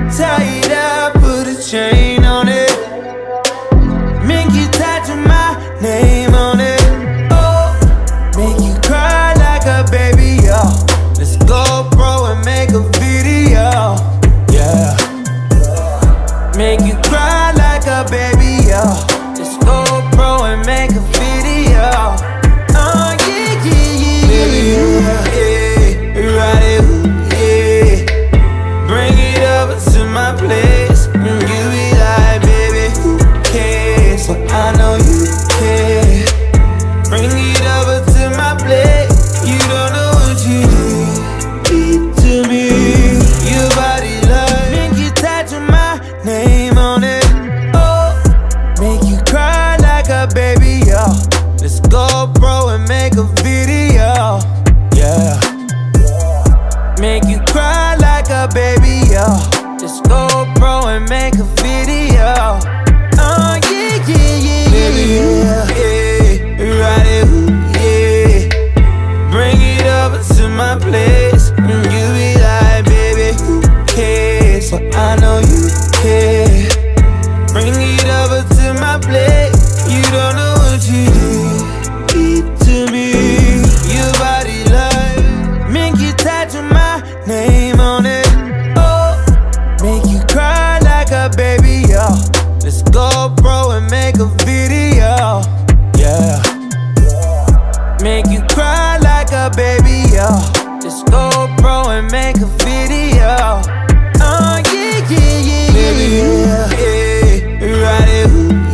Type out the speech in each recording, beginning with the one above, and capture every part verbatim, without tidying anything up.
Tie it up, put a chain on it. Make you tattoo my name on it. Oh, make you cry like a baby, yo. Let's go, bro, and make a video. Yeah. Make you cry like a baby, yo. Let's go, bro, and make a video. Oh, yeah, yeah, yeah, baby, yeah, yeah. Ride it, yeah. Bring it over to my place. And you be like, baby, who cares? But I know you care. Bring it over to my place. You don't know what you need to me. Your body love. Make you tattoo my name on it. Oh, make you cry like a baby, yo. Let's go, bro, and make a video. Yeah. Make you cry like a baby, yo. Let's go, bro, and make a video. Oh, yeah, yeah, yeah, baby, yeah, yeah. Ride it, yeah. Bring it over to my place. And you be like, baby, who cares? But I know you care. Bring it over to my place. You don't know what you need to me. Your body love. Make you tattoo my name on it. Oh, make you cry like a baby, yo. Let's go, bro, and make a video. Yeah. Make you cry like a baby, yo. Let's go, bro, and make a video. Oh, yeah, yeah, yeah, baby, yeah, yeah. Ride it,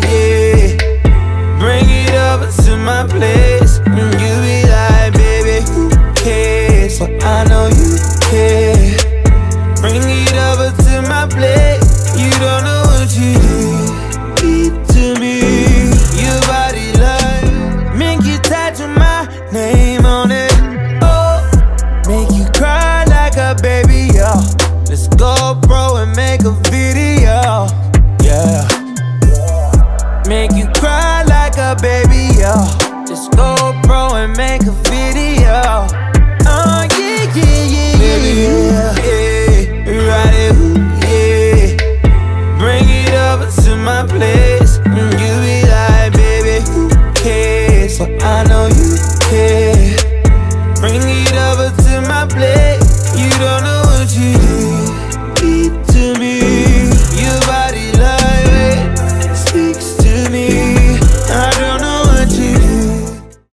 yeah. Bring it over to my place. And you be like, baby, who cares? But I know you care. Bring it over to my place. You don't know what you need to me. Your body love. Make you tattoo my name on it. Oh, make you cry like a baby, yo. Let's go, bro.